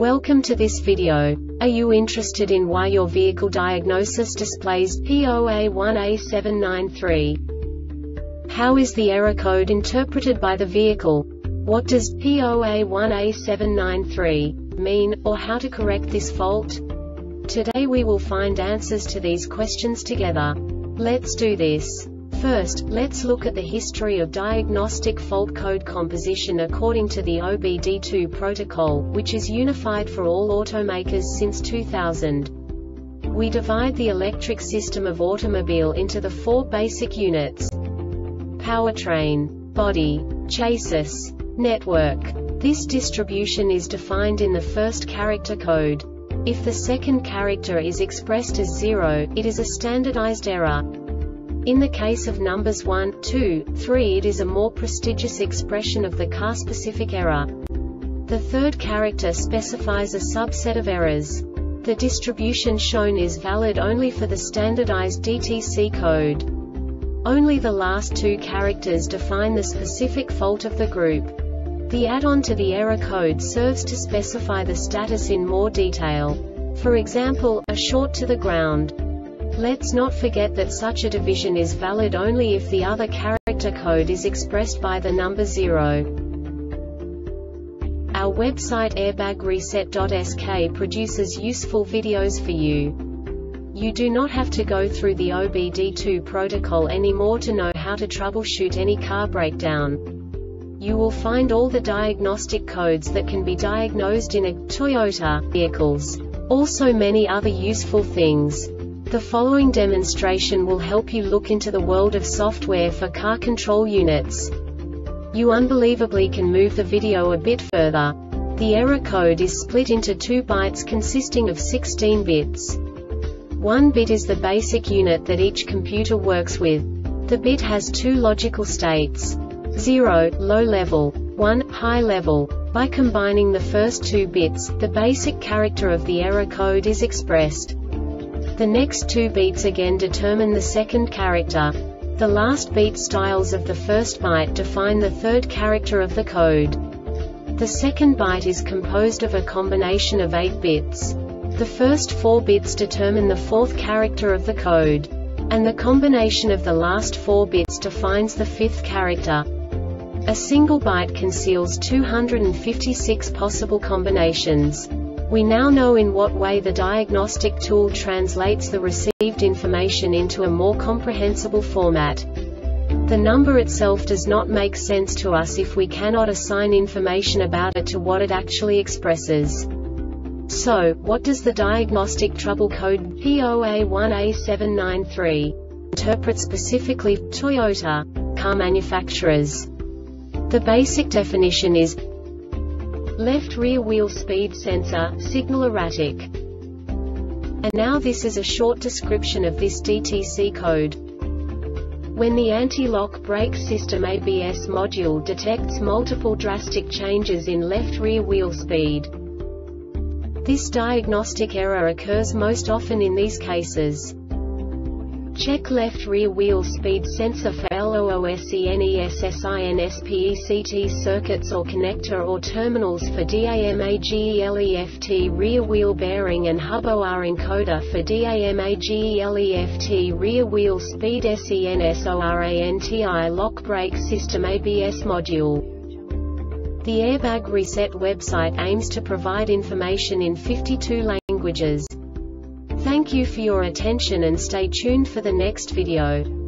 Welcome to this video. Are you interested in why your vehicle diagnosis displays P0A1A793? How is the error code interpreted by the vehicle? What does P0A1A793 mean, or how to correct this fault? Today we will find answers to these questions together. Let's do this. First, let's look at the history of diagnostic fault code composition according to the OBD2 protocol, which is unified for all automakers since 2000. We divide the electric system of automobile into the four basic units: powertrain, body, chassis, network. This distribution is defined in the first character code. If the second character is expressed as 0, it is a standardized error. In the case of numbers 1, 2, 3, it is a more prestigious expression of the car-specific error. The third character specifies a subset of errors. The distribution shown is valid only for the standardized DTC code. Only the last two characters define the specific fault of the group. The add-on to the error code serves to specify the status in more detail. For example, a short to the ground. Let's not forget that such a division is valid only if the other character code is expressed by the number 0. Our website airbagreset.sk produces useful videos for you. You do not have to go through the OBD2 protocol anymore to know how to troubleshoot any car breakdown. You will find all the diagnostic codes that can be diagnosed in a Toyota vehicles. Also many other useful things. The following demonstration will help you look into the world of software for car control units. You unbelievably can move the video a bit further. The error code is split into 2 bytes consisting of 16 bits. 1 bit is the basic unit that each computer works with. The bit has 2 logical states: 0, low level, 1, high level. By combining the first 2 bits, the basic character of the error code is expressed. The next 2 beats again determine the second character. The last beat styles of the first byte define the third character of the code. The second byte is composed of a combination of 8 bits. The first 4 bits determine the fourth character of the code. And the combination of the last 4 bits defines the fifth character. A single byte conceals 256 possible combinations. We now know in what way the diagnostic tool translates the received information into a more comprehensible format. The number itself does not make sense to us if we cannot assign information about it to what it actually expresses. So, what does the diagnostic trouble code P0A1A793 interpret specifically for Toyota car manufacturers? The basic definition is left rear wheel speed sensor, signal erratic. And now this is a short description of this DTC code. When the anti-lock brake system ABS module detects multiple drastic changes in left rear wheel speed. This diagnostic error occurs most often in these cases. Check left rear wheel speed sensor for LOOSENESSINSPECT circuits or connector or terminals for DAMAGELEFT rear wheel bearing and hub OR encoder for DAMAGELEFT rear wheel speed SENSORANTI lock brake system ABS module. The Airbag Reset website aims to provide information in 52 languages. Thank you for your attention and stay tuned for the next video.